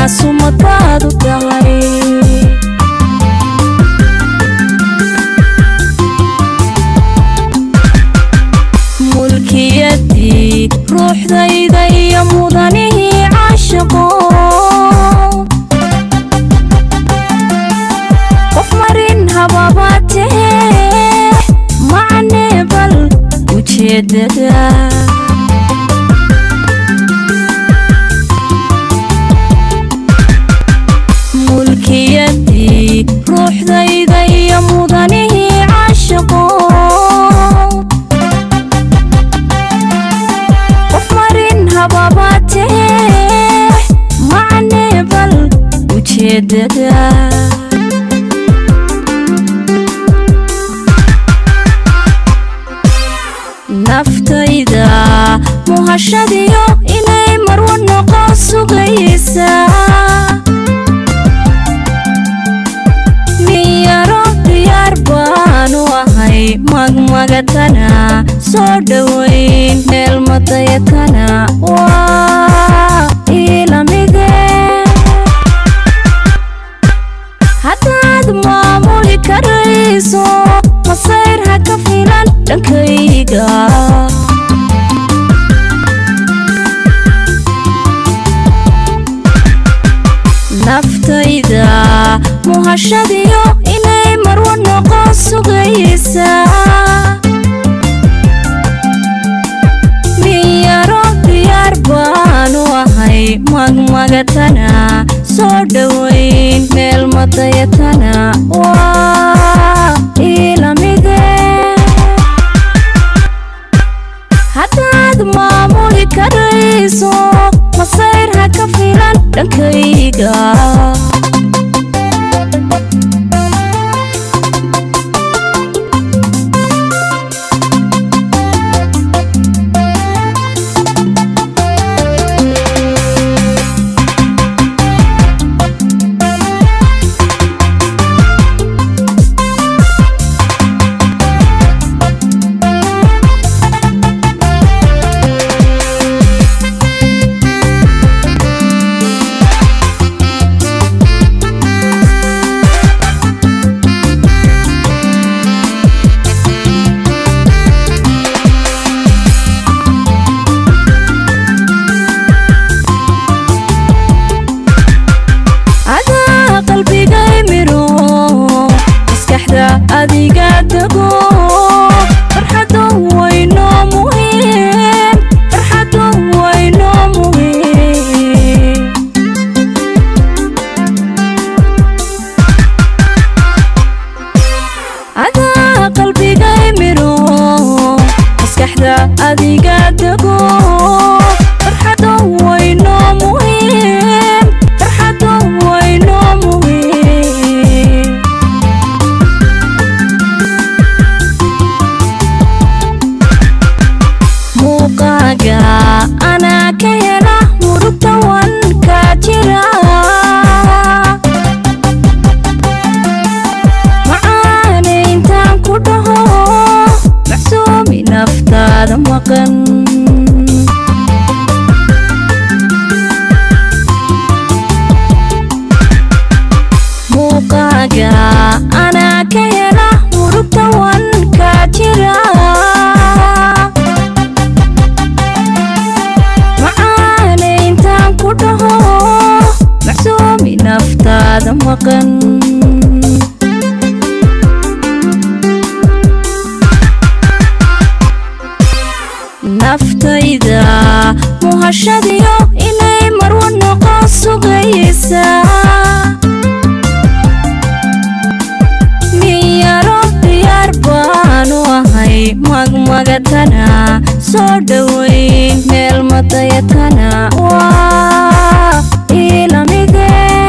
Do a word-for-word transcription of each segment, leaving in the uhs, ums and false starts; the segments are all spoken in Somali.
sumataadu tahay mulkiyadii ruuxdayda iyo mudanihii caashaqo qof marin hababatee macnee bal ujeedada mulkiyadii ruuxdayda iyo mudanihii caashaqo qof marin hababatee macnee bal ujeedada naftayda muhashadiyo inay marwo noqon sugaysa miyaro diyaar baanu ahay magmagatana soo dhawayn meel madayatana waa ilamide haddaad maamuli karayso masayr ha ka filan dhankayga naftayda muhashadiyo inay marwo noqon sugaysa miyaro diyaar baanu ahay magmagatana soo dhawayn meel madayatana waa ilamide haddaad maamuli karayso masayr ha ka filan dhankayga adiga dago farxadu wayno muhiim farxadu wayno muhiim ada qalbiga miro maskaxda adiga dago farxadu wayno muhiim farxadu wayno muhiim أنا كيلا مرتا وانكاترا معاني انتان كده محسومي نفتاد مقن موقاقا أنا كيلا مرتا وانكاترا نفتاد مقن naftayda muhashadiyo inay marwo noqon sugaysa miyaro diyaar baanu ahay magmagatana soo dhawayn meel madayatana waa ilamide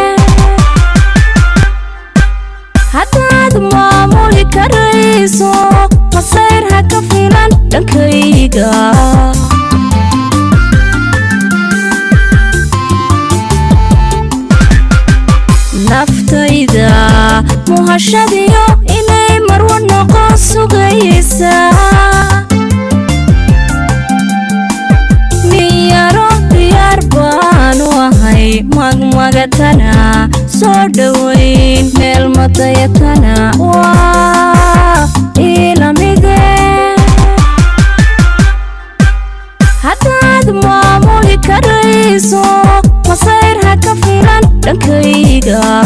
haddaad maamuli karayso masayr ha ka filan dhankayga naftayda muhashadiyo inay marwo noqon sugaysa miyaro diyaar baanu ahay magmaga dayatana soo dhaweyn meel ma dayatana waa ila mide hadaad maamuli karayso masayr ha ka filan dhankayga